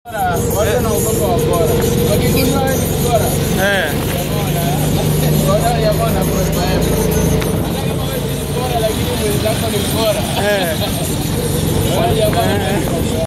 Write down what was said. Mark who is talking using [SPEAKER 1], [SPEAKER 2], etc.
[SPEAKER 1] Bora na ugongo wa bora. Wakikunywa wewe bora. Bora ya bwana kwa sababu. Hata kama wewe ni bora lakini mwenzako ni bora. Bora ya bwana.